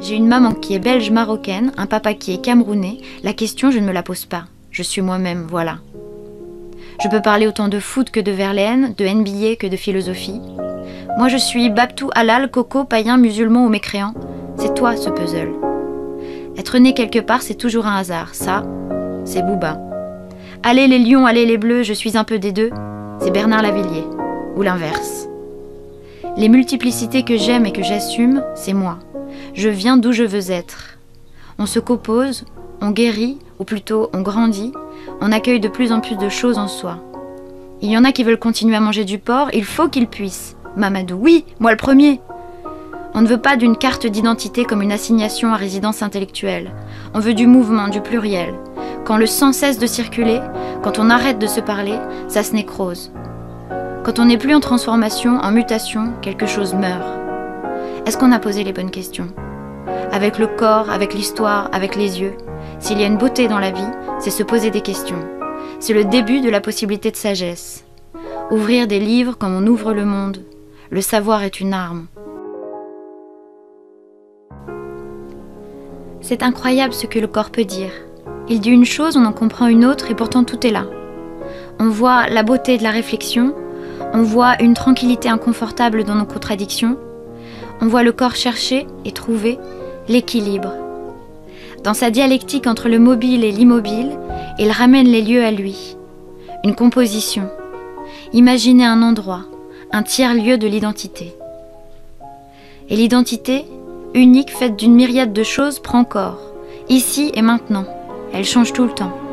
J'ai une maman qui est belge marocaine, un papa qui est camerounais. La question, je ne me la pose pas. Je suis moi-même, voilà. Je peux parler autant de foot que de Verlaine, de NBA que de philosophie. Moi, je suis Baptou, halal, coco, païen, musulman ou mécréant. C'est toi, ce puzzle. Être né quelque part, c'est toujours un hasard. Ça, c'est Booba. Allez les lions, allez les bleus, je suis un peu des deux. C'est Bernard Lavillier. Ou l'inverse. Les multiplicités que j'aime et que j'assume, c'est moi. Je viens d'où je veux être. On se compose, on guérit, ou plutôt on grandit, on accueille de plus en plus de choses en soi. Il y en a qui veulent continuer à manger du porc, il faut qu'ils puissent. Mamadou, oui, moi le premier. On ne veut pas d'une carte d'identité comme une assignation à résidence intellectuelle. On veut du mouvement, du pluriel. Quand le sang cesse de circuler, quand on arrête de se parler, ça se nécrose. Quand on n'est plus en transformation, en mutation, quelque chose meurt. Est-ce qu'on a posé les bonnes questions? Avec le corps, avec l'histoire, avec les yeux. S'il y a une beauté dans la vie, c'est se poser des questions. C'est le début de la possibilité de sagesse. Ouvrir des livres comme on ouvre le monde. Le savoir est une arme. C'est incroyable ce que le corps peut dire. Il dit une chose, on en comprend une autre et pourtant tout est là. On voit la beauté de la réflexion, on voit une tranquillité inconfortable dans nos contradictions, on voit le corps chercher et trouver l'équilibre. Dans sa dialectique entre le mobile et l'immobile, il ramène les lieux à lui. Une composition. Imaginez un endroit, un tiers-lieu de l'identité. Et l'identité, unique, faite d'une myriade de choses, prend corps, ici et maintenant. Elle change tout le temps.